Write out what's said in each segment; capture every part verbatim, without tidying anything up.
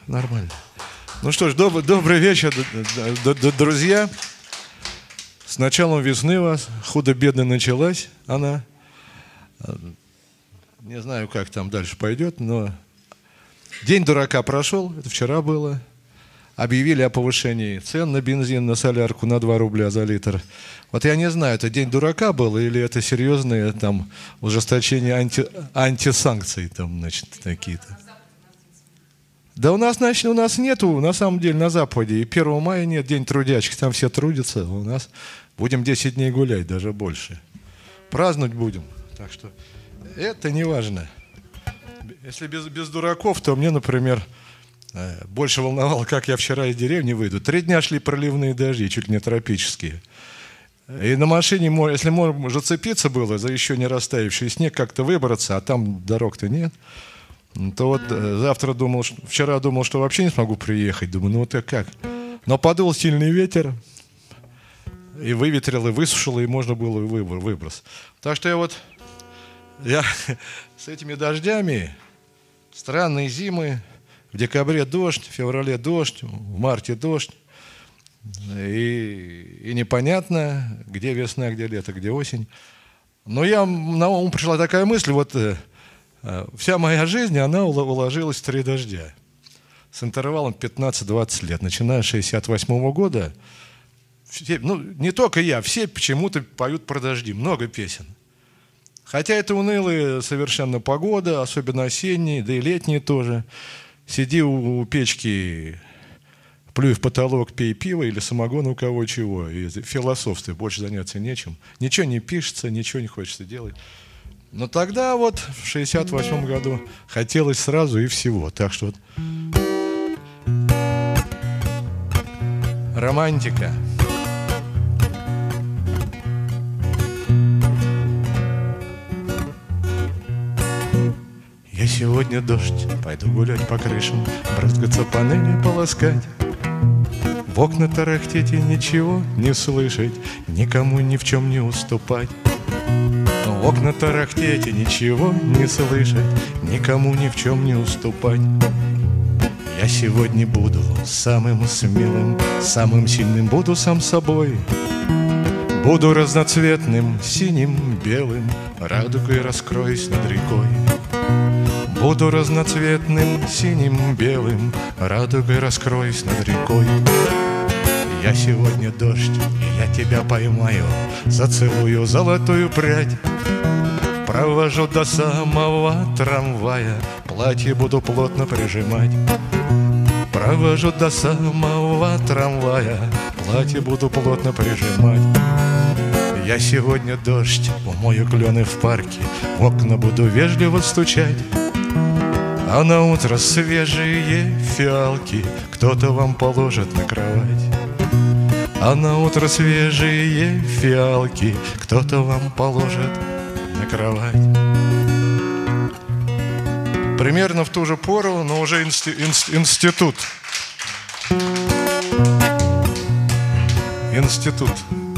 Нормально. Ну что ж, доб добрый вечер, друзья. С началом весны вас худо-бедно началась она. Не знаю, как там дальше пойдет, но день дурака прошел, это вчера было. Объявили о повышении цен на бензин, на солярку на два рубля за литр. Вот я не знаю, это день дурака был или это серьезные там ужесточение анти, антисанкций там, значит, какие-то. Да у нас, значит, у нас нету, на самом деле, на Западе. И первого мая нет, день трудящих, там все трудятся. У нас будем десять дней гулять, даже больше. Праздновать будем. Так что это не важно. Если без, без дураков, то мне, например, больше волновало, как я вчера из деревни выйду. Три дня шли проливные дожди, чуть ли не тропические. И на машине, если можно зацепиться было за еще не растаявший снег, как-то выбраться, а там дорог-то нет, то вот завтра думал, вчера думал, что вообще не смогу приехать. Думаю, ну вот и как? Но подул сильный ветер, и выветрил, и высушил, и можно было выброс. Так что я вот, я с этими дождями, странные зимы, в декабре дождь, в феврале дождь, в марте дождь. И, и непонятно, где весна, где лето, где осень. Но я, на ум пришла такая мысль, вот вся моя жизнь, она уложилась в три дождя. С интервалом пятнадцать-двадцать лет. Начиная с шестьдесят восьмого года. Все, ну, не только я, все почему-то поют про дожди. Много песен. Хотя это унылая совершенно погода, особенно осенние, да и летние тоже. Сиди у печки, плюй в потолок, пей пиво или самогон, у кого чего. И философствуй, больше заняться нечем. Ничего не пишется, ничего не хочется делать. Но тогда вот в шестьдесят восьмом году хотелось сразу и всего. Так что вот романтика. Я сегодня дождь, пойду гулять по крышам, брызгаться панели полоскать. В окна тарахтеть и ничего не слышать, никому ни в чем не уступать. В окна тарахтеть и ничего не слышать, никому ни в чем не уступать. Я сегодня буду самым смелым, самым сильным, буду сам собой. Буду разноцветным, синим, белым, радугой раскроюсь над рекой. Буду разноцветным, синим, белым, радугой раскроюсь над рекой. Я сегодня дождь, и я тебя поймаю, зацелую золотую прядь. Провожу до самого трамвая, платье буду плотно прижимать. Провожу до самого трамвая, платье буду плотно прижимать. Я сегодня дождь, умою клены в парке, в окна буду вежливо стучать. А на утро свежие фиалки кто-то вам положит на кровать. А на утро свежие фиалки кто-то вам положит на кровать. Примерно в ту же пору, но уже инсти инст институт. Институт.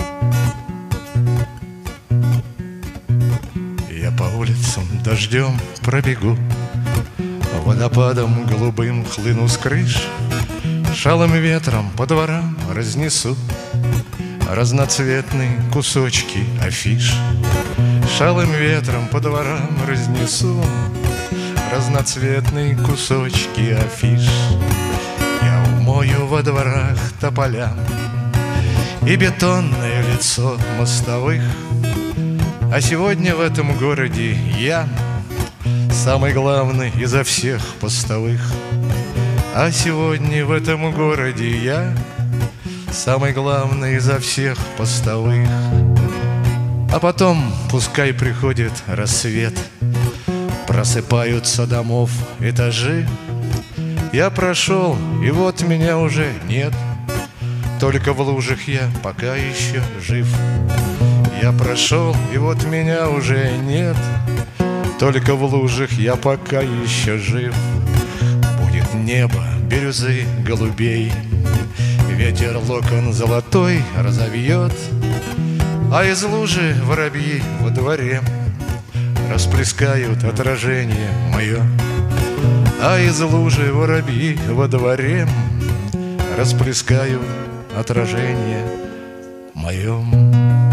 Я по улицам дождем пробегу, водопадом голубым хлыну с крыш, шалым ветром по дворам разнесу разноцветные кусочки афиш. Шалым ветром по дворам разнесу разноцветные кусочки афиш. Я умою во дворах тополям и бетонное лицо мостовых. А сегодня в этом городе я самый главный изо всех постовых. А сегодня в этом городе я самый главный изо всех постовых. А потом пускай приходит рассвет, просыпаются домов этажи. Я прошел, и вот меня уже нет, только в лужах я пока еще жив. Я прошел, и вот меня уже нет, только в лужах я пока еще жив. Будет небо бирюзы голубей, ветер локон золотой разовьет, а из лужи воробьи во дворе расплескают отражение мое. а из лужи воробьи во дворе расплескают отражение моем.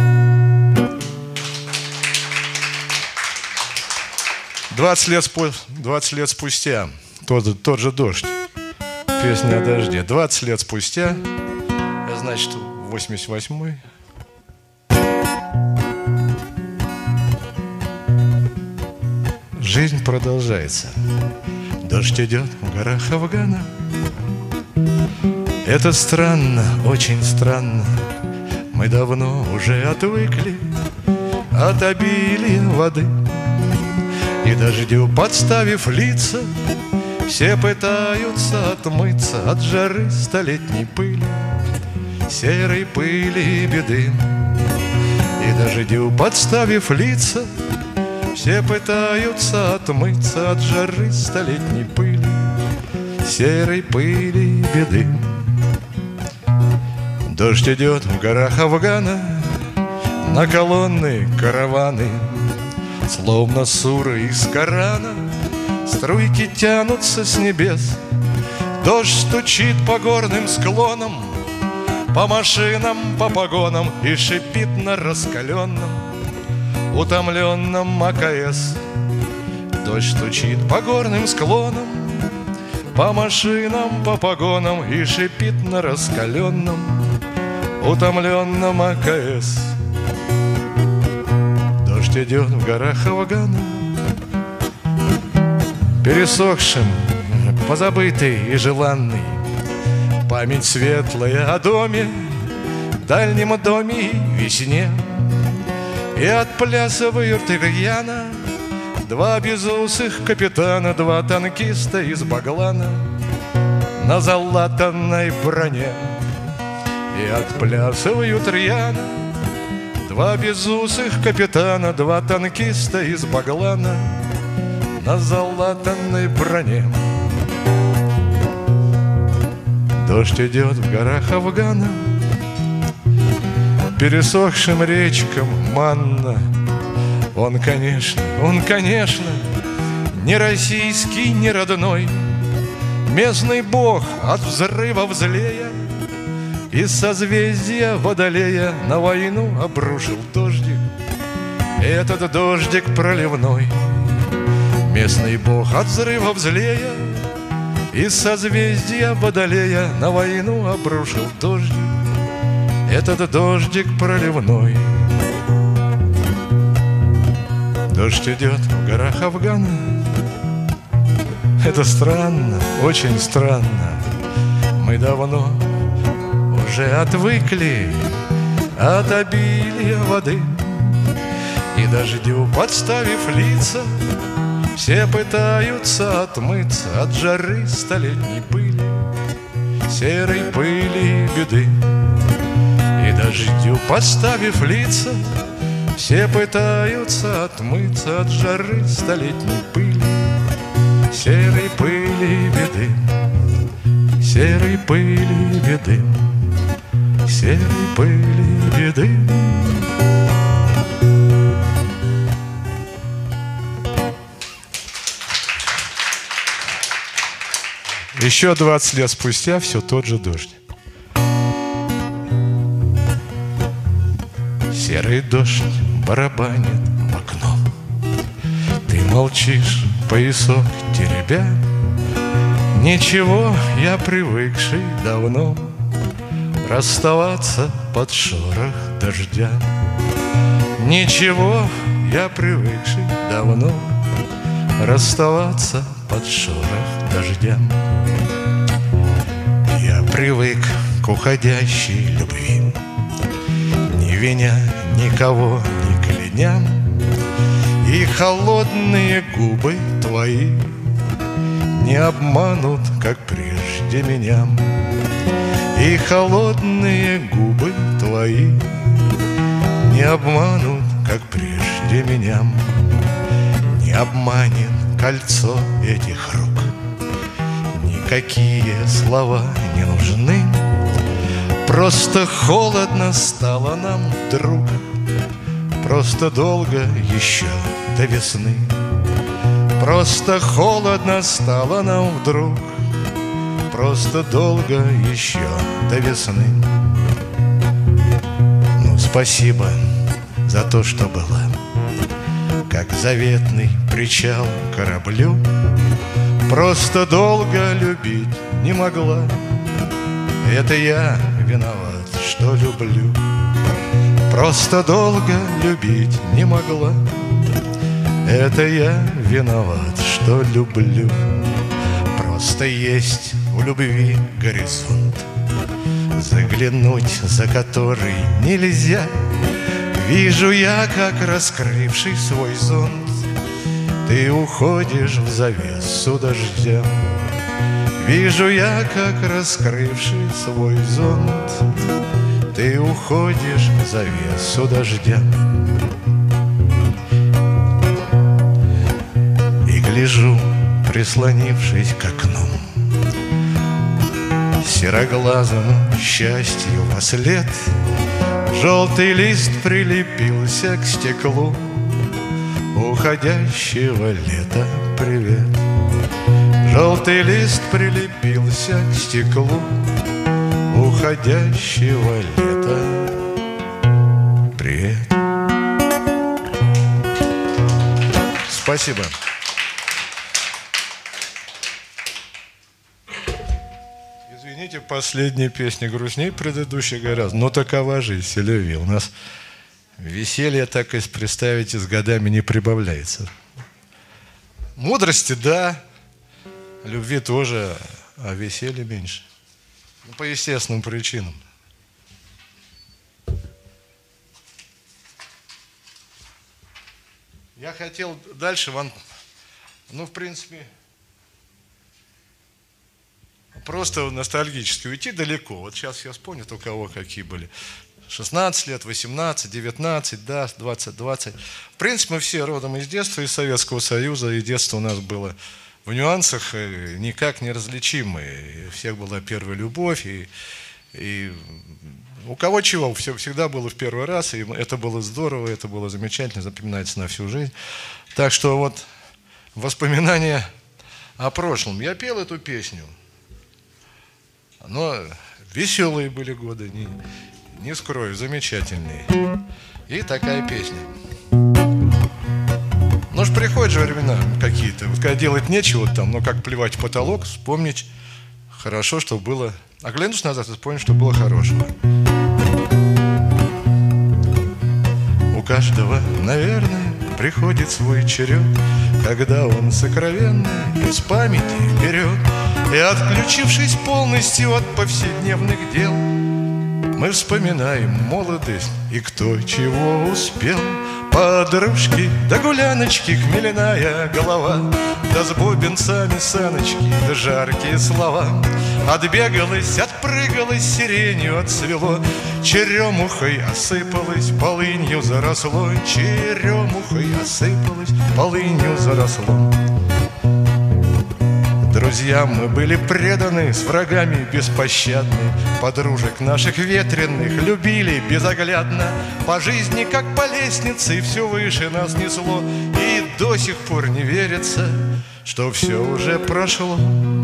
Двадцать лет, двадцать лет спустя тот, тот же дождь, песня о дожде. Двадцать лет спустя, значит, восемьдесят восьмой. Жизнь продолжается. Дождь идет в горах Афгана. Это странно, очень странно. Мы давно уже отвыкли от обилия воды. И дождю подставив лица, все пытаются отмыться от жары столетней пыли, серой пыли и беды. И дождю подставив лица, все пытаются отмыться от жары столетней пыли, серой пыли и беды. Дождь идет в горах Афгана, на колонны караваны, словно суры из Корана, струйки тянутся с небес. Дождь стучит по горным склонам, по машинам, по погонам и шипит на раскаленном, утомленном АКС. Дождь стучит по горным склонам, по машинам, по погонам и шипит на раскаленном, утомленном АКС. Дождь идет в горах Афгана, пересохшим, позабытый и желанный. Память светлая о доме, дальнем доме и весне. И отплясывают рьяно два безусых капитана, два танкиста из Баглана на залатанной броне. И отплясывают рьяно два безусых капитана, два танкиста из Баглана на залатанной броне. Дождь идет в горах Афгана, пересохшим речкам манна. Он, конечно, он, конечно, не российский, не родной, местный бог от взрыва злея. Из созвездия Водолея на войну обрушил дождик, этот дождик проливной. Местный бог от взрывов злея, из созвездия Водолея на войну обрушил дождик, этот дождик проливной. Дождь идет в горах Афгана. Это странно, очень странно. Мы давно уже отвыкли от обилия воды. И дождю подставив лица, все пытаются отмыться от жары столетней пыли, серой пыли и беды. И дождю подставив лица, все пытаются отмыться от жары столетней пыли, серой пыли и беды, серой пыли и беды, серой пыли и беды. Еще двадцать лет спустя все тот же дождь. Серый дождь барабанит в окно. Ты молчишь, поясок теребя. Ничего, я привыкший давно расставаться под шорох дождя. Ничего, я привыкший давно расставаться под шорох дождя. Я привык к уходящей любви, не виня никого, не кляня. И холодные губы твои не обманут, как прежде меня. И холодные губы твои не обманут, как прежде меня. Не обманет кольцо этих рук, никакие слова не нужны. Просто холодно стало нам вдруг, просто долго еще до весны. Просто холодно стало нам вдруг, просто долго еще до весны. Ну, спасибо за то, что было, как заветный причал кораблю. Просто долго любить не могла, это я виноват, что люблю. Просто долго любить не могла, это я виноват, что люблю. Просто есть у любви горизонт, заглянуть за который нельзя. Вижу я, как раскрывший свой зонт, ты уходишь в завесу дождя. Вижу я, как раскрывший свой зонт, ты уходишь в завесу дождя. И гляжу, прислонившись к окну, сероглазому счастью во след. Желтый лист прилепился к стеклу уходящего лета. Привет. Желтый лист прилепился к стеклу уходящего лета. Привет. Спасибо. Извините, последняя песня грустнее предыдущей гораздо, но такова жизнь, селеви. У нас веселье, так и представите, с годами не прибавляется. Мудрости, да, любви тоже, а веселья меньше. Ну, по естественным причинам. Я хотел дальше вам, ну, в принципе, просто ностальгически уйти далеко. Вот сейчас я вспомню, у кого какие были. шестнадцать лет, восемнадцать, девятнадцать, да, двадцать, двадцать. В принципе, мы все родом из детства, из Советского Союза, и детство у нас было в нюансах никак не различимые. У всех была первая любовь, и, и у кого чего, все всегда было в первый раз, и это было здорово, это было замечательно, запоминается на всю жизнь. Так что вот воспоминания о прошлом. Я пел эту песню, но веселые были годы, не, не скрою, замечательные. И такая песня. Ну ж приходят же времена какие-то, вот когда делать нечего там, но как плевать в потолок, вспомнить хорошо, что было. Оглянусь назад и вспомнить, что было хорошего. У каждого, наверное, приходит свой черед, когда он сокровенно из памяти берет. И отключившись полностью от повседневных дел, мы вспоминаем молодость и кто чего успел. Подружки, да гуляночки, хмельная голова, да с бубенцами саночки, да жаркие слова. Отбегалась, отпрыгалась, сиренью отцвело, черемухой осыпалась, полынью заросло, черемухой осыпалась, полынью заросло. Друзьям мы были преданы, с врагами беспощадны, подружек наших ветреных любили безоглядно. По жизни, как по лестнице, все выше нас несло, и до сих пор не верится, что все уже прошло.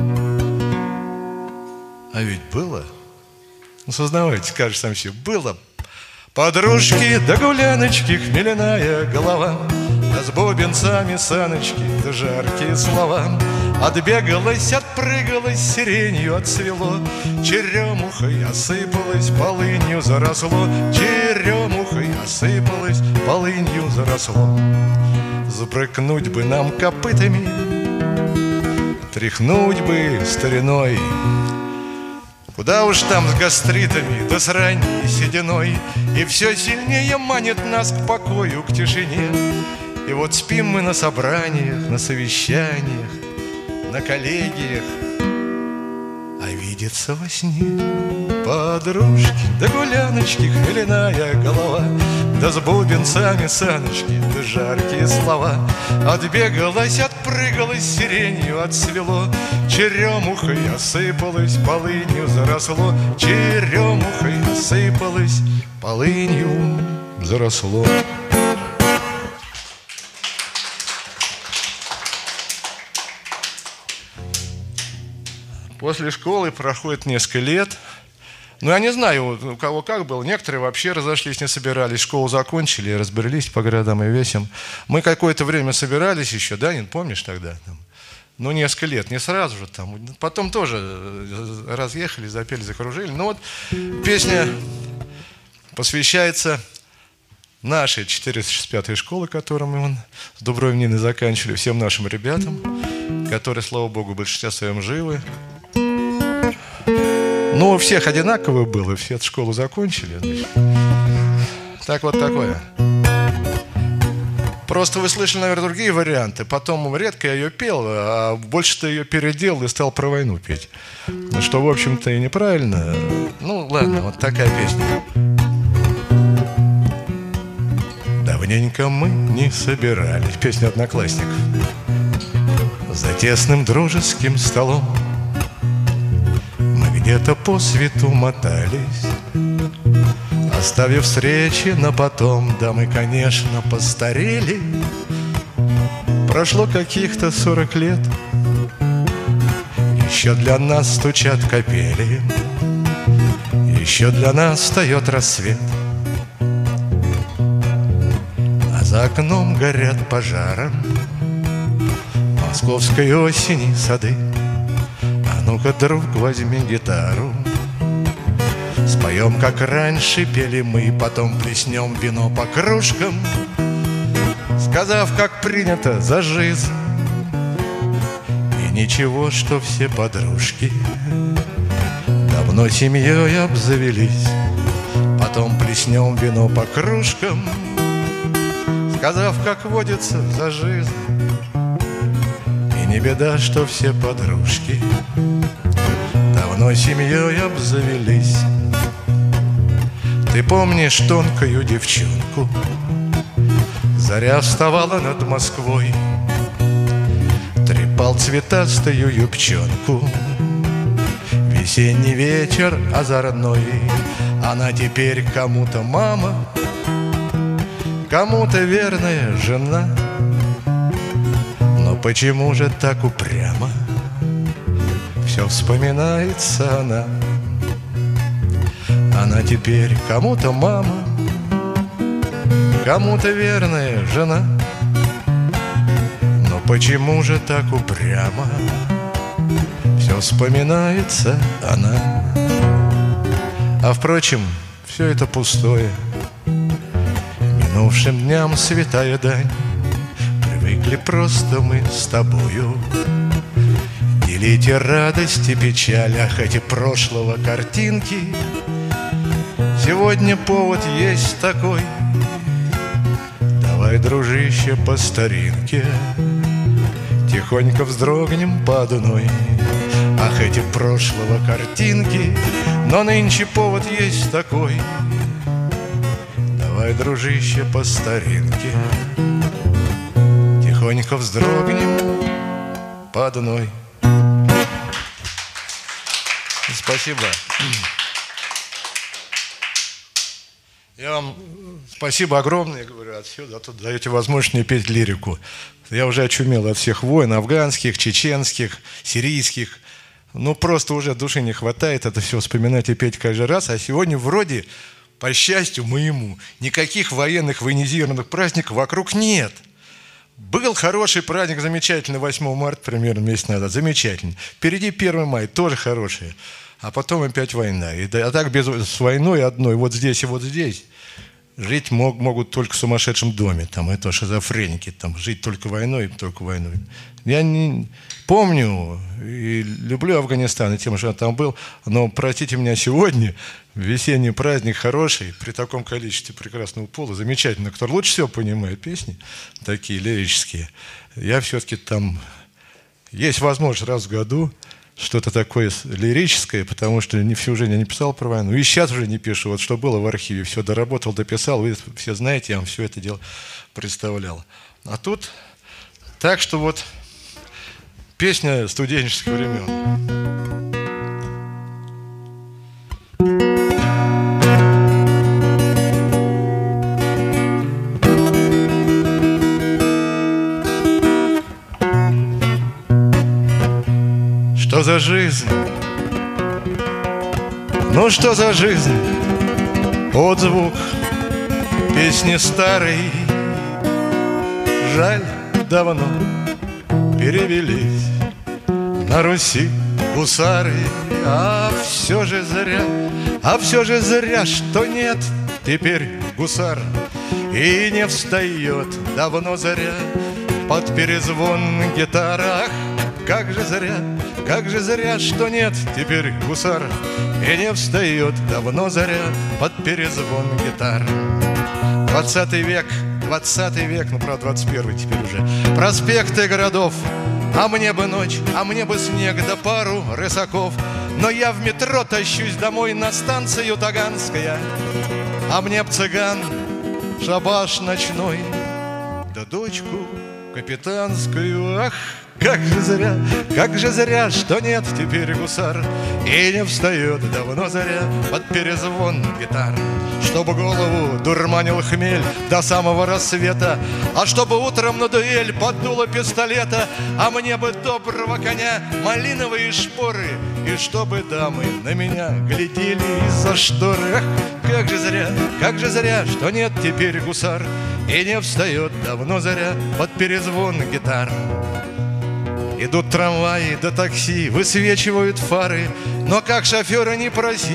А ведь было, ну сознавайте, скажешь сам себе, было. Подружки, да гуляночки, хмельная голова, да с бубенцами саночки, да жаркие слова. Отбегалась, отпрыгалась, сиренью отцвело, черемухой осыпалась, полынью заросло, черемухой осыпалась, полынью заросло. Запрыгнуть бы нам копытами, тряхнуть бы стариной, куда уж там с гастритами, да с ранней сединой. И все сильнее манит нас к покою, к тишине. И вот спим мы на собраниях, на совещаниях, на коллегиях, а видится во сне подружки, да гуляночки, хмельная голова, да с бубенцами саночки, да жаркие слова. Отбегалась, отпрыгалась, сиренью отцвело, черемухой осыпалась, полынью заросло, черемухой осыпалась, полынью заросло. После школы проходит несколько лет. Ну, я не знаю, у кого как было. Некоторые вообще разошлись, не собирались. Школу закончили, разбрелись по городам и весям. Мы какое-то время собирались еще, да, не помнишь тогда? Ну, несколько лет, не сразу же там. Потом тоже разъехали, запели, закружили. Ну, вот песня посвящается нашей четыреста шестьдесят пятой школы, которую мы с Дубровой Ниной заканчивали, всем нашим ребятам, которые, слава богу, в большинстве своем живы. Ну, у всех одинаково было, все эту школу закончили. Значит. Так вот такое. Просто вы слышали, наверное, другие варианты. Потом редко я ее пел, а больше-то ее переделал и стал про войну петь. Что, в общем-то, и неправильно. Ну, ладно, вот такая песня. Давненько мы не собирались. Песня «Одноклассников». За тесным дружеским столом где-то по свету мотались, оставив встречи на потом. Да мы, конечно, постарели. Прошло каких-то сорок лет. Еще для нас стучат капели, еще для нас встает рассвет, а за окном горят пожаром московской осени сады. Ну-ка, друг, возьми гитару, споем, как раньше пели мы, потом плеснем вино по кружкам, сказав, как принято, за жизнь. И ничего, что все подружки давно семьей обзавелись, потом плеснем вино по кружкам, сказав, как водится, за жизнь. И не беда, что все подружки давно семьей обзавелись. Ты помнишь тонкую девчонку? Заря вставала над Москвой, трепал цветастую юбчонку. Весенний вечер озорной, она теперь кому-то мама, кому-то верная жена. Но почему же так упрямо все вспоминается она? Она теперь кому-то мама, кому-то верная жена. Но почему же так упрямо все вспоминается она? А впрочем, все это пустое, минувшим дням святая дань. Привыкли просто мы с тобою делить и радость, и печаль. Ах, эти прошлого картинки, сегодня повод есть такой. Давай, дружище, по старинке тихонько вздрогнем под одной. Ах, эти прошлого картинки, но нынче повод есть такой. Давай, дружище, по старинке тихонько вздрогнем под одной. Спасибо. Я вам спасибо огромное, говорю, отсюда, а тут даете возможность мне петь лирику. Я уже очумел от всех войн, афганских, чеченских, сирийских. Ну, просто уже души не хватает это все вспоминать и петь каждый раз. А сегодня вроде, по счастью моему, никаких военных военизированных праздников вокруг нет. Был хороший праздник, замечательный, восьмого марта, примерно месяц назад, замечательный. Впереди первое мая, тоже хорошее. А потом опять война. И, а так без, с войной одной, вот здесь и вот здесь, жить мог, могут только в сумасшедшем доме. Там это шизофреники, там жить только войной, только войной. Я не помню и люблю Афганистан, и тем, что я там был, но, простите меня, сегодня весенний праздник хороший, при таком количестве прекрасного пола, замечательно, который лучше всего понимает песни, такие лирические. Я все-таки там, есть возможность раз в году что-то такое лирическое, потому что не всю жизнь я не писал про войну. И сейчас уже не пишу. Вот что было в архиве, все доработал, дописал. Вы все знаете, я вам все это дело представлял. А тут так, что вот песня студенческих времен. Что за жизнь? Ну что за жизнь? Отзвук песни старой. Жаль, давно перевелись на Руси гусары. А все же зря, а все же зря, что нет теперь гусар. И не встает давно заря под перезвон гитара. Ах, как же зря, как же зря, что нет теперь гусар. И не встает давно заря под перезвон гитар. Двадцатый век, двадцатый век, ну правда двадцать первый теперь уже. Проспекты городов, а мне бы ночь, а мне бы снег да пару рысаков. Но я в метро тащусь домой на станцию Таганская. А мне б цыган, шабаш ночной, да дочку капитанскую. Ах, как же зря, как же зря, что нет теперь гусар. И не встает давно заря под перезвон гитар. Чтобы голову дурманил хмель до самого рассвета, а чтобы утром на дуэль под дуло пистолета. А мне бы доброго коня, малиновые шпоры, и чтобы дамы на меня глядели из-за шторы. Ах, как же зря, как же зря, что нет теперь гусар. И не встает давно заря под перезвон гитар. Идут трамваи да такси, высвечивают фары, но как шофера не проси,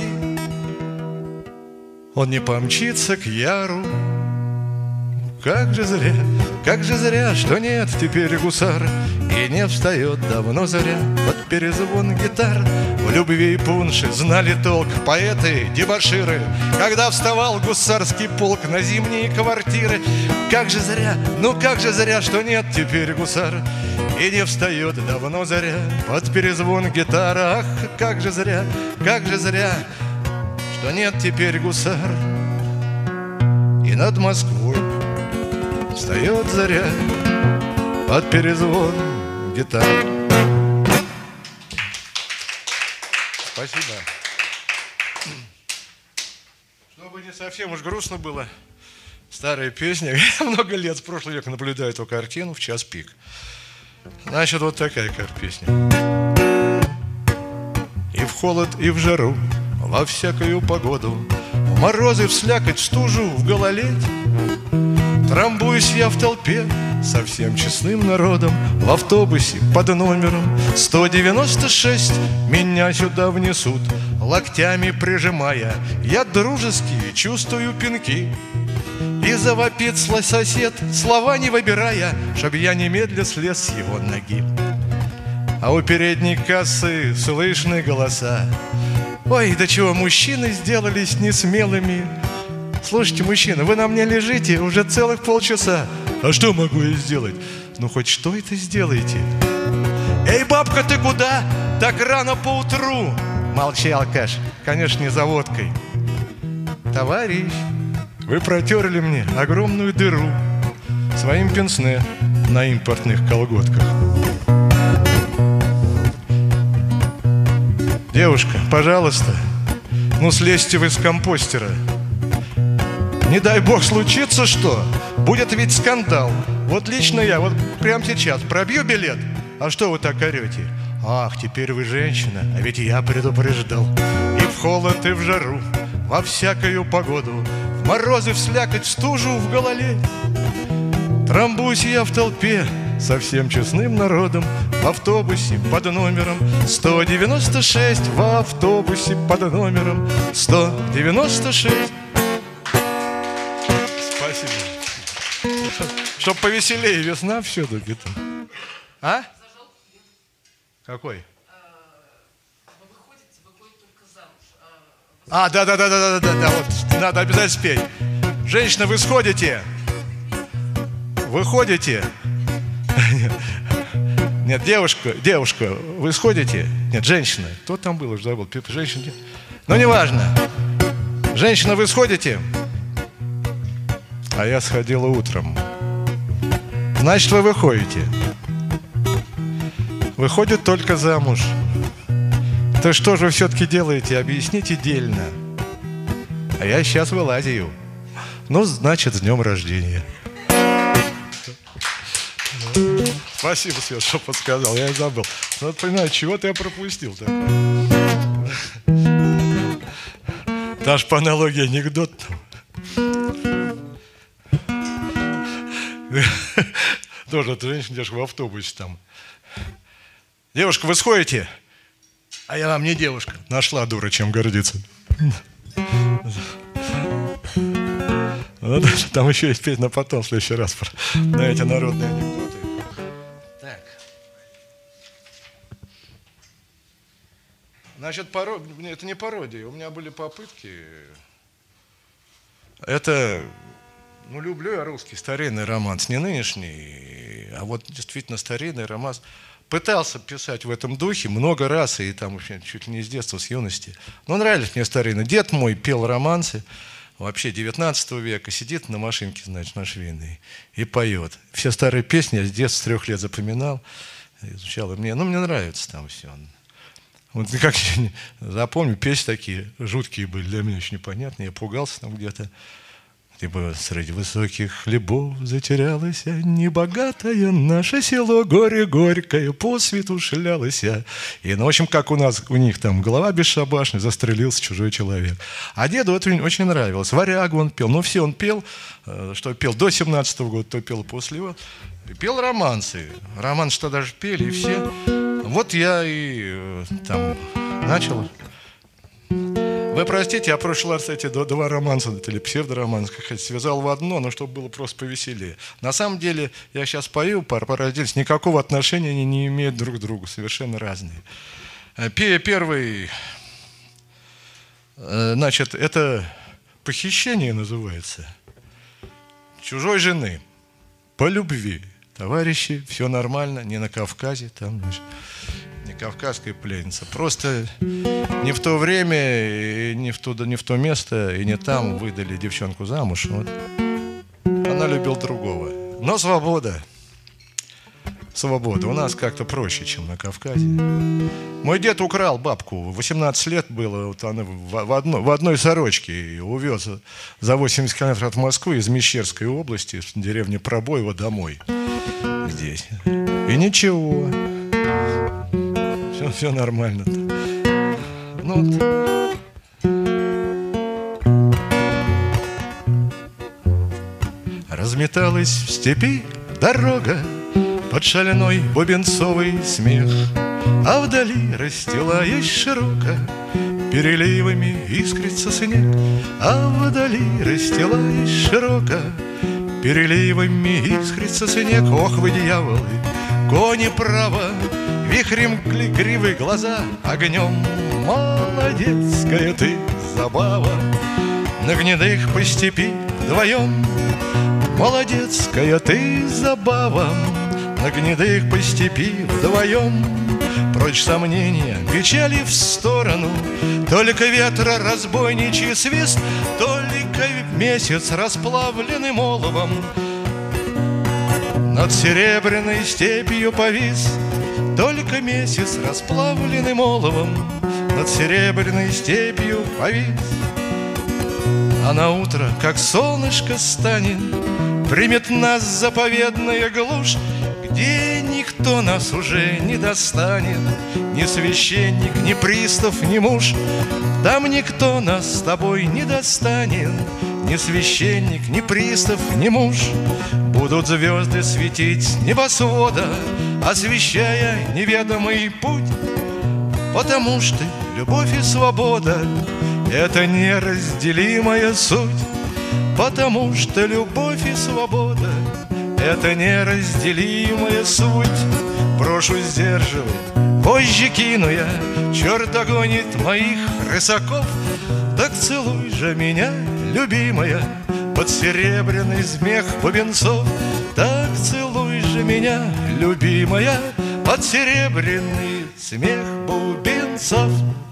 он не помчится к яру. Как же зря, как же зря, что нет теперь гусар. И не встает давно заря под перезвон гитар. В любви и пунше знали толк поэты, дебоширы, когда вставал гусарский полк на зимние квартиры. Как же зря, ну как же зря, что нет теперь гусар. И не встает давно заря под перезвон гитара. Ах, как же зря, как же зря, что нет теперь гусар. И над Москвой встает заря под перезвон гитар. Спасибо. Чтобы не совсем уж грустно было, старая песня. Я много лет, с прошлого века наблюдаю эту картину в час пик. Значит, вот такая песня. И в холод, и в жару, во всякую погоду, в морозы, в слякоть, в стужу, в гололедь, трамбуюсь я в толпе со всем честным народом. В автобусе под номером сто девяносто шесть меня сюда внесут, локтями прижимая. Я дружески чувствую пинки. И завопит сосед, слова не выбирая, чтоб я немедля слез с его ноги. А у передней кассы слышны голоса. Ой, до чего мужчины сделались несмелыми. Слушайте, мужчина, вы на мне лежите уже целых полчаса. А что могу я сделать? Ну, хоть что это сделайте. Эй, бабка, ты куда? Так рано поутру. Молчи, алкаш, конечно, не за водкой. Товарищ, вы протерли мне огромную дыру своим пенсне на импортных колготках. Девушка, пожалуйста, ну слезьте вы с компостера. Не дай бог случится что, будет ведь скандал. Вот лично я, вот прямо сейчас пробью билет. А что вы так орете? Ах, теперь вы женщина, а ведь я предупреждал. И в холод, и в жару, во всякую погоду, в морозы, в слякоть, в стужу, в гололедь, трамбуюсь я в толпе со всем честным народом. В автобусе под номером сто девяносто шесть, в автобусе под номером сто девяносто шесть. Спасибо. Чтоб повеселее весна все-таки там. А? Какой? А, да, да, да, да, да, да, да, вот надо обязательно спеть. Женщина, вы сходите? Вы ходите? Нет, девушка, девушка, вы сходите? Нет, женщина. Кто там был, уже забыл. Женщина. Ну, неважно. Женщина, вы сходите? А я сходила утром. Значит, вы выходите. Выходит только замуж. То что же вы все-таки делаете? Объясните дельно. А я сейчас вылазию. Ну, значит, с днем рождения. Спасибо, Свет, что подсказал, я и забыл. Надо понимать, чего-то я пропустил такое. Даже по аналогии анекдот. Тоже эта женщина, девушка в автобусе там. Девушка, вы сходите? А я вам не девушка. Нашла дура, чем гордиться. Там еще есть петь на потом, в следующий раз, на эти народные анекдоты. Так. Значит, парод... это не пародия. У меня были попытки. Это, ну, люблю я русский старинный романс, не нынешний, а вот действительно старинный романс. Пытался писать в этом духе много раз, и там вообще чуть ли не с детства, с юности. Но нравились мне старинные. Дед мой пел романсы, вообще девятнадцатого века, сидит на машинке, значит, на швейной, и поет. Все старые песни я с детства, с трех лет запоминал, изучал. И мне, ну, мне нравится там все. Вот как я запомню, песни такие жуткие были, для меня очень непонятные. Я пугался там где-то. Типа среди высоких хлебов затерялась небогатое наше село, горе горькое по свету шлялось. И, ну, в общем, как у нас, у них там голова бесшабашная, застрелился чужой человек. А деду это очень нравилось. Варягу он пел. Ну, все он пел, что пел до семнадцатого года, то пел после его. И пел романсы. Романсы что даже пели, и все. Вот я и там начал. Вы простите, я в прошлый раз эти два романса, или псевдоромансы, как хотите, связал в одно, но чтобы было просто повеселее. На самом деле, я сейчас пою, пара раздельниц, никакого отношения они не имеют друг к другу, совершенно разные. Первый, значит, это похищение называется. Чужой жены, по любви. Товарищи, все нормально, не на Кавказе, там, значит, не кавказская пленница. Просто не в то время, и не в то, не в то место, и не там выдали девчонку замуж. Вот. Она любила другого. Но свобода. Свобода. У нас как-то проще, чем на Кавказе. Мой дед украл бабку. восемнадцать лет было. Вот она в, одно, в одной сорочке. Увез за восемьдесят километров от Москвы из Мещерской области, в деревне Пробоево, домой. Здесь. И ничего. Все, все нормально. Ну, вот. Разметалась в степи дорога под шальной бубенцовый смех, а вдали расстилаясь широко переливами искрится снег, а вдали расстилаясь широко переливами искрится снег. Ох вы, дьяволы, кони право, вихрем гривы глаза, огнем молодецкая ты забава. На гнедых по степи вдвоем, молодецкая ты забава. На гнедых по степи вдвоем, прочь сомнения, печали в сторону, только ветра разбойничий свист, только месяц расплавленным оловом над серебряной степью повис. Только месяц расплавленным оловом над серебряной степью повис. А на утро, как солнышко станет, примет нас заповедная глушь, где никто нас уже не достанет, ни священник, ни пристав, ни муж. Там никто нас с тобой не достанет, ни священник, ни пристав, ни муж. Будут звезды светить с небосвода, освещая неведомый путь, потому что любовь и свобода — это неразделимая суть. Потому что любовь и свобода — это неразделимая суть. Прошу сдерживать, позже кину я, черт догонит моих рысаков. Так целуй же меня, любимая, под серебряный смех бубенцов. Так целуй же меня, любимая, под серебряный смех бубенцов.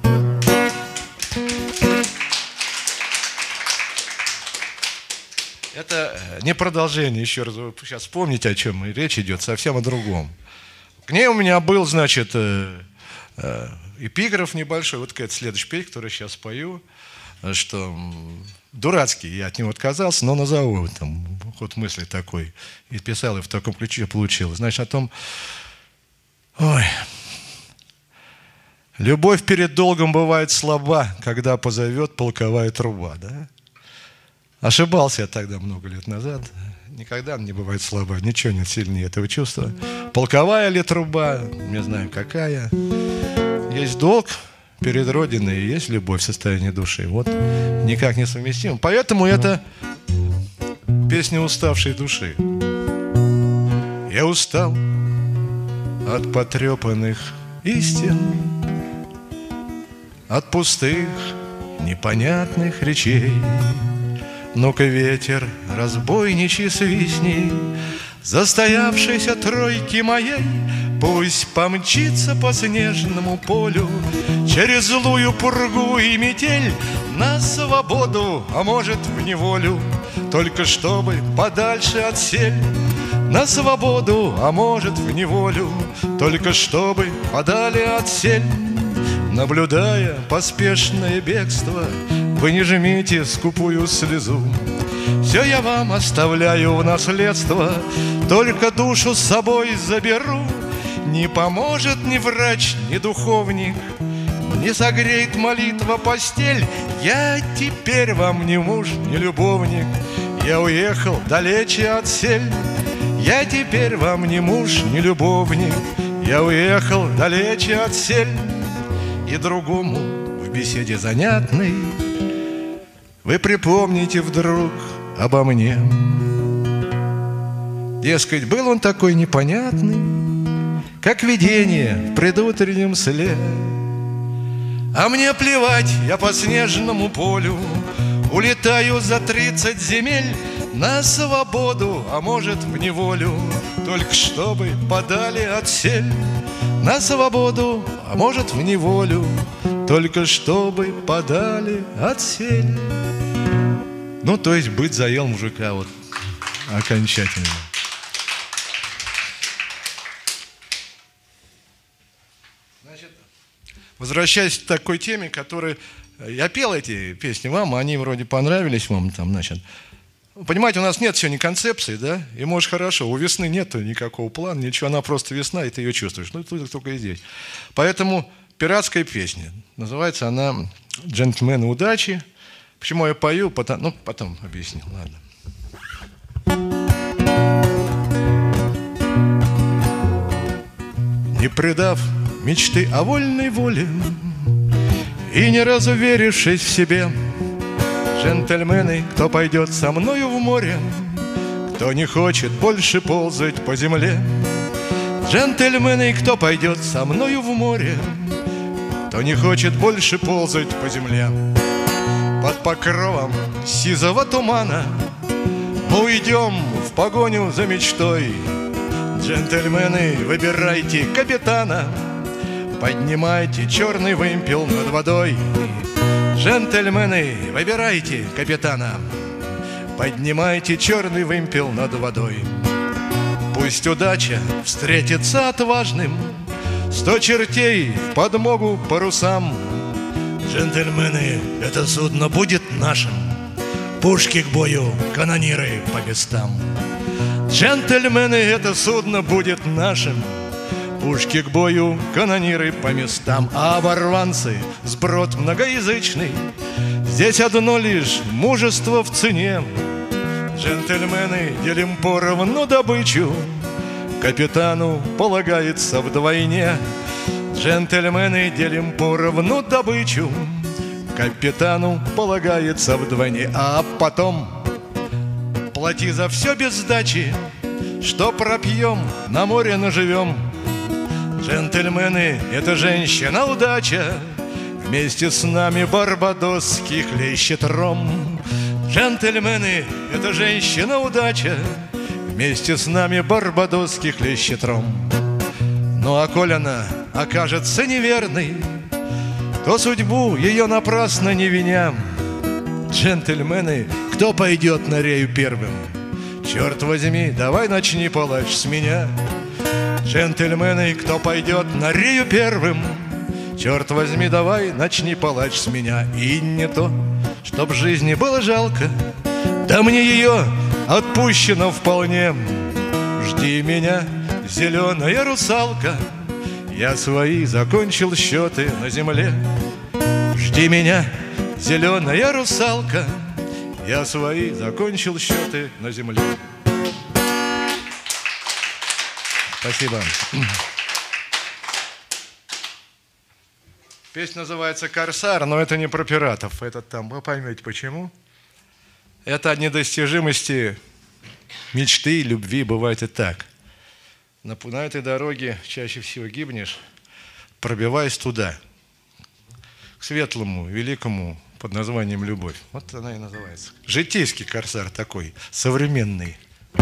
Это не продолжение, еще раз, вы сейчас вспомните, о чем речь идет, совсем о другом. К ней у меня был, значит, э, э, эпиграф небольшой, вот какая-то следующая песня, которую я сейчас пою, что дурацкий, я от него отказался, но назову, там, ход мысли такой. И писал, и в таком ключе получилось. Значит, о том, ой, любовь перед долгом бывает слаба, когда позовет полковая труба, да? Ошибался я тогда много лет назад. Никогда не бывает слаба, ничего нет сильнее этого чувства. Полковая ли труба, не знаю какая. Есть долг перед Родиной, и есть любовь в состоянии души. Вот никак не совместимо. Поэтому это песня уставшей души. Я устал от потрепанных истин, от пустых, непонятных речей. Ну-ка, ветер, разбойничий свистни, застоявшейся тройки моей, пусть помчится по снежному полю через злую пургу и метель на свободу, а может в неволю, только чтобы подальше от сель. На свободу, а может в неволю, только чтобы подали от сель. Наблюдая поспешное бегство, вы не жмите скупую слезу. Все я вам оставляю в наследство, только душу с собой заберу. Не поможет ни врач, ни духовник, не согреет молитва постель. Я теперь вам не муж, не любовник, я уехал далече от сель. Я теперь вам не муж, не любовник, я уехал далече от сель. И другому в беседе занятной вы припомните вдруг обо мне. Дескать, был он такой непонятный, как видение в предутреннем сле. А мне плевать, я по снежному полю улетаю за тридцать земель на свободу, а может в неволю, только чтобы подали от сель. На свободу, а может в неволю, только чтобы подали от сель. Ну, то есть быть заел мужика вот окончательно. Значит, возвращаясь к такой теме, которой я пел эти песни вам, они вроде понравились вам там, значит. Понимаете, у нас нет сегодня концепции, да? И может хорошо, у весны нет никакого плана, ничего, она просто весна, и ты ее чувствуешь. Ну, тут только и здесь. Поэтому пиратская песня. Называется она «Джентльмены удачи». Почему я пою? Потом, ну, потом объясню, ладно. Не предав мечты о вольной воле и не разуверившись в себе, джентльмены, кто пойдет со мною в море, кто не хочет больше ползать по земле. Джентльмены, кто пойдет со мною в море, кто не хочет больше ползать по земле. Под покровом сизого тумана мы уйдем в погоню за мечтой. Джентльмены, выбирайте капитана, поднимайте черный вымпел над водой. Джентльмены, выбирайте капитана, поднимайте черный вымпел над водой. Пусть удача встретится отважным, сто чертей в подмогу парусам. Джентльмены, это судно будет нашим, пушки к бою, канониры по местам. Джентльмены, это судно будет нашим, пушки к бою, канониры по местам. А оборванцы, сброд многоязычный, здесь одно лишь мужество в цене. Джентльмены, делим поровну добычу, капитану полагается вдвойне. Джентльмены, делим поровну добычу, капитану полагается вдвойне. А потом плати за все без сдачи, что пропьем, на море наживем. Джентльмены, это женщина удача, вместе с нами барбадосский хлещет ром. Джентльмены, это женщина удача, вместе с нами барбадосский хлещет ром. Ну а коль она окажется неверной, то судьбу ее напрасно не виня. Джентльмены, кто пойдет на рею первым? Черт возьми, давай начни палач с меня. Джентльмены, кто пойдет на рею первым? Черт возьми, давай начни палач с меня. И не то, чтоб жизни было жалко, да мне ее отпущено вполне. Жди меня, зеленая русалка, я свои закончил счеты на земле. Жди меня, зеленая русалка, я свои закончил счеты на земле. Спасибо. Песня называется «Корсар», но это не про пиратов. Это там, вы поймете почему. Это о недостижимости мечты, любви. Бывает и так. На, на этой дороге чаще всего гибнешь, пробиваясь туда, к светлому, великому, под названием «Любовь». Вот она и называется. Житейский корсар такой, современный.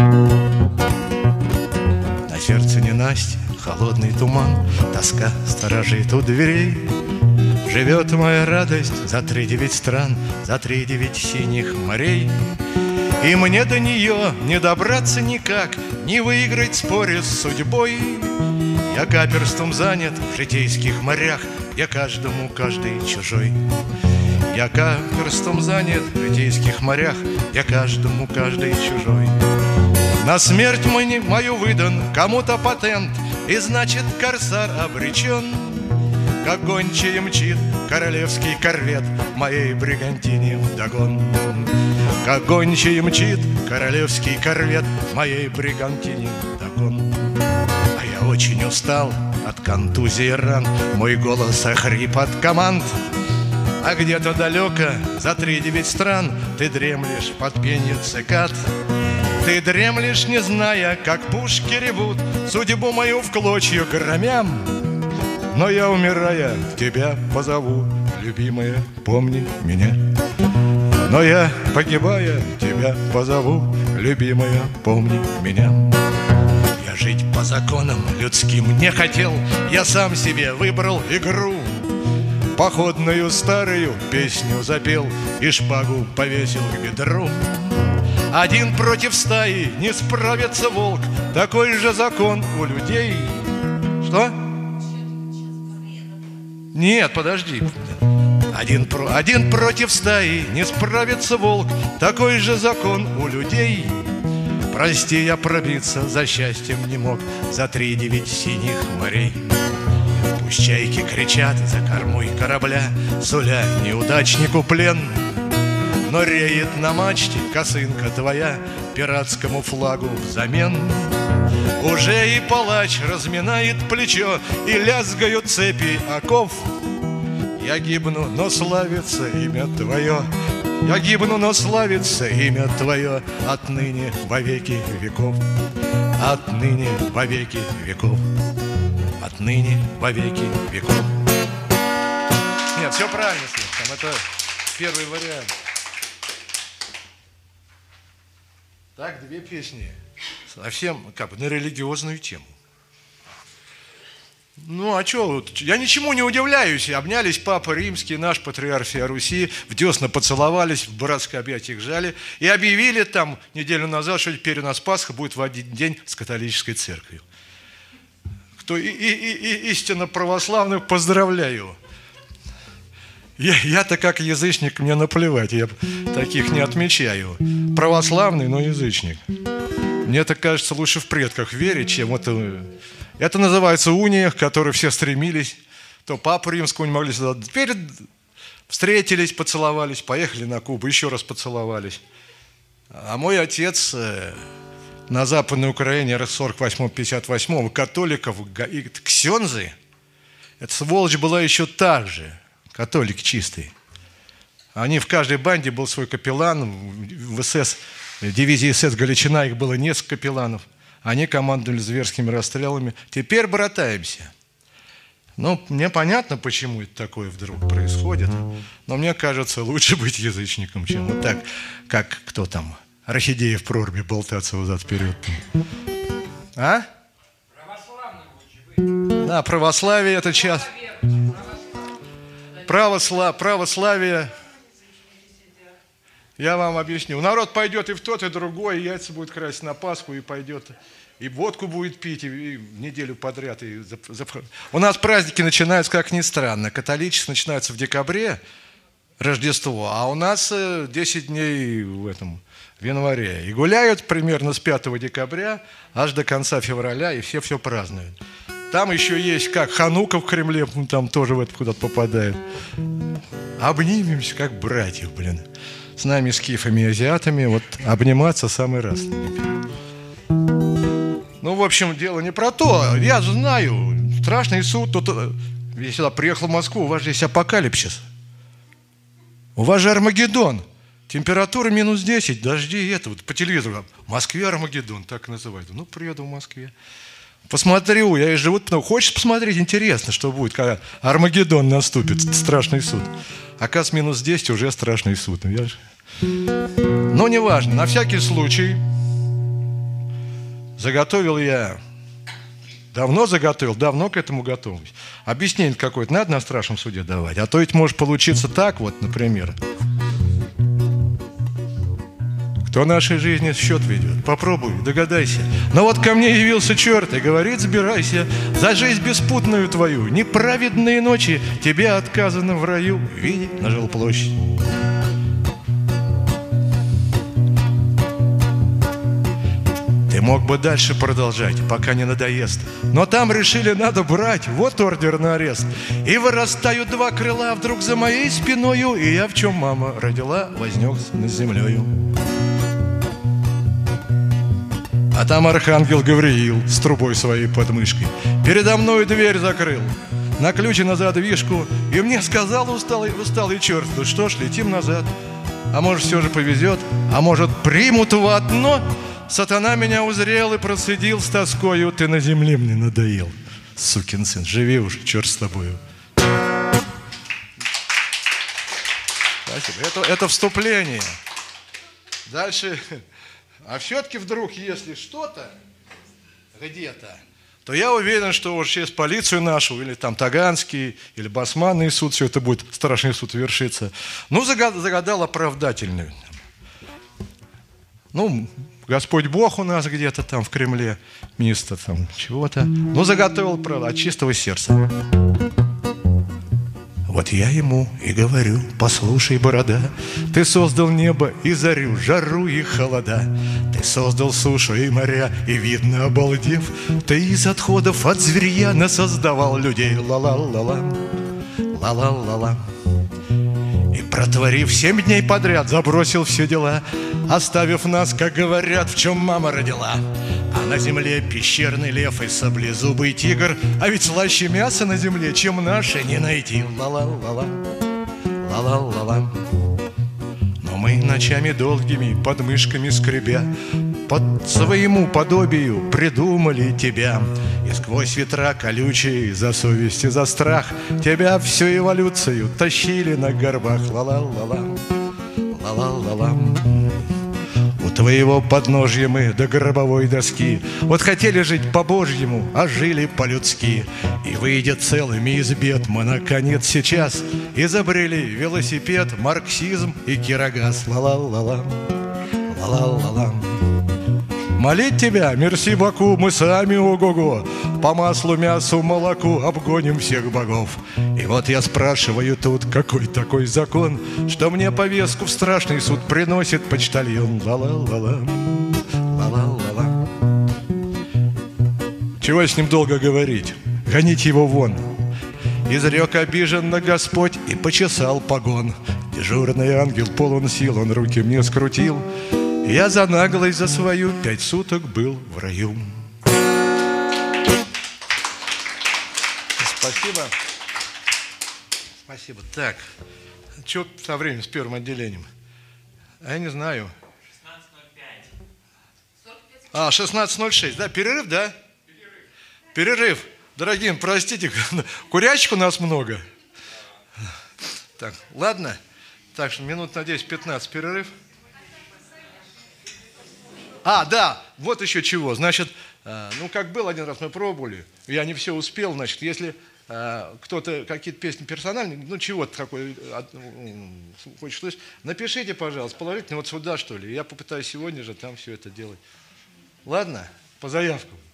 На сердце ненастье, холодный туман, тоска сторожит у дверей. Живет моя радость за три девять стран, за три девять синих морей. И мне до нее не добраться никак, не выиграть в споре с судьбой. Я каперством занят в житейских морях, где каждому каждый чужой. Я каперством занят в житейских морях, где каждому каждый чужой. На смерть мою выдан кому-то патент, и значит корсар обречен. Как гончие мчит королевский корвет моей бригантине вдогон. Как гончие мчит королевский корвет моей бригантине вдогон. А я очень устал от контузии ран, мой голос охрип от команд. А где-то далеко, за три девять стран, ты дремлешь под пенью цикад. Ты дремлешь, не зная, как пушки ревут, судьбу мою в клочья громя. Но я, умирая, тебя позову, любимая, помни меня. Но я, погибая, тебя позову, любимая, помни меня. Я жить по законам людским не хотел, я сам себе выбрал игру. Походную старую песню запел и шпагу повесил к бедру. Один против стаи не справится волк, такой же закон у людей. Что? Нет, подожди. Один, про... Один против стаи не справится волк, такой же закон у людей. Прости, я пробиться за счастьем не мог, за три девять синих морей. Пусть чайки кричат за кормой корабля, суля неудачнику плен. Но реет на мачте косынка твоя пиратскому флагу взамен. Уже и палач разминает плечо, и лязгают цепи оков. Я гибну, но славится имя твое. Я гибну, но славится имя твое отныне во веки веков. Отныне во веки веков. Отныне во веки веков. Нет, все правильно, Слав, это первый вариант. Так, две песни. Совсем как бы на религиозную тему. Ну, а что, я ничему не удивляюсь. Обнялись Папа Римский, наш патриарх всей Руси, в десна поцеловались, в братское объятие их жали и объявили там неделю назад, что теперь у нас Пасха будет в один день с католической церковью. Кто и, и, и, истинно православных, поздравляю. Я, я-то как язычник, мне наплевать, я таких не отмечаю. Православный, но язычник. Мне так кажется, лучше в предках верить, чем это... Это называется уния, к которой все стремились. То Папу Римского не могли сюда. Теперь встретились, поцеловались, поехали на Кубу, еще раз поцеловались. А мой отец на Западной Украине сорок восьмого — пятьдесят восьмого католиков, ксензы, эта сволочь была еще так же, католик чистый. Они в каждой банде был свой капеллан, в СС, дивизии СС Галичина их было несколько капелланов. Они командовали зверскими расстрелами. Теперь братаемся. Ну, мне понятно, почему это такое вдруг происходит, но мне кажется, лучше быть язычником, чем вот так, как кто там, орхидеи в прорубе болтаться взад-вперед. А? Православным лучше быть. Да, православие – это час. Православ... Православие, я вам объясню. Народ пойдет и в тот, и другой, и яйца будет красть на Пасху, и пойдет, и водку будет пить, и, и неделю подряд. И за... За... У нас праздники начинаются, как ни странно. Католичество начинается в декабре, Рождество, а у нас десять дней в этом, в январе. И гуляют примерно с пятого декабря аж до конца февраля, и все все празднуют. Там еще есть, как Ханука в Кремле, там тоже в это куда-то попадает. Обнимемся, как братьев, блин. С нами, скифами и азиатами, вот обниматься самый раз. Ну, в общем, дело не про то. Я знаю, страшный суд. Тут, я сюда приехал в Москву, у вас же есть апокалипсис. У вас же Армагеддон. Температура минус десять, дожди, это вот по телевизору. В Москве Армагеддон, так называют. Ну, приеду в Москве. Посмотрю, я и живу. Ну, хочешь посмотреть? Интересно, что будет, когда Армагеддон наступит, страшный суд. Оказывается, минус десять уже страшный суд. Я же... Но неважно, на всякий случай заготовил я, давно заготовил, давно к этому готовлюсь. Объяснение какое-то надо на страшном суде давать, а то ведь может получиться так вот, например. Кто нашей жизни счет ведет? Попробуй, догадайся. Но вот ко мне явился черт и говорит: сбирайся за жизнь беспутную твою. Неправедные ночи тебе отказано в раю. Види на жилплощадь. Ты мог бы дальше продолжать, пока не надоест. Но там решили, надо брать. Вот ордер на арест. И вырастают два крыла вдруг за моей спиною. И я, в чем мама родила, вознес над землею. А там архангел Гавриил с трубой своей под мышкой передо мной дверь закрыл, на ключ и на задвижку, и мне сказал усталый, усталый черт: ну что ж, летим назад. А может, все же повезет, а может, примут в ад. Но сатана меня узрел и процедил с тоскою: ты на земле мне надоел, сукин сын, живи уж, черт с тобою. Спасибо. Это, это вступление. Дальше... А все-таки вдруг, если что-то где-то, то я уверен, что уж через полицию нашу, или там Таганский, или Басманный суд, все это будет, страшный суд вершиться. Ну, загадал оправдательную. Ну, Господь Бог у нас где-то там в Кремле, министр там чего-то. Ну, заготовил, правда, от чистого сердца. Вот я ему и говорю: послушай, борода, ты создал небо и зарю, жару и холода. Ты создал сушу и моря, и, видно, обалдев, ты из отходов от зверья насоздавал людей. Ла-ла-ла-ла, ла-ла-ла-ла. И, протворив семь дней подряд, забросил все дела, оставив нас, как говорят, в чем мама родила. А на земле пещерный лев и саблезубый тигр, а ведь слаще мяса на земле, чем наше, не найти. Ла-ла-ла-ла, ла-ла-ла-ла. Но мы ночами долгими под мышками скребя под своему подобию придумали тебя. И сквозь ветра колючие, за совесть и за страх, тебя всю эволюцию тащили на горбах. Ла-ла-ла-ла, ла-ла-ла-ла. У твоего подножья мы до гробовой доски вот хотели жить по-божьему, а жили по-людски. И, выйдя целыми из бед, мы, наконец, сейчас изобрели велосипед, марксизм и кирогаз. Ла-ла-ла-ла, ла-ла-ла-ла. Молить тебя, мерси Баку, мы сами, ого-го, по маслу, мясу, молоку обгоним всех богов. И вот я спрашиваю тут, какой такой закон, что мне повестку в страшный суд приносит почтальон. Ла-ла-ла-ла, ла-ла-ла-ла. Чего с ним долго говорить? Гоните его вон. Изрек обиженно Господь и почесал погон. Дежурный ангел полон сил, он руки мне скрутил. Я за наглость за свою пять суток был в раю. Спасибо. Спасибо. Так, что со временем, с первым отделением? А я не знаю. шестнадцать ноль пять. А, шестнадцать ноль шесть, да? Перерыв, да? Перерыв. Перерыв. Дорогие, простите, курячек у нас много. Так, ладно. Так что минут, надеюсь, пятнадцать перерыв. А, да, вот еще чего. Значит, ну, как был один раз, мы пробовали, я не все успел, значит, если а, кто-то какие-то песни персональные, ну, чего-то такое, хочет слышать, напишите, пожалуйста, положительно вот сюда, что ли. Я попытаюсь сегодня же там все это делать. Ладно? По заявкам.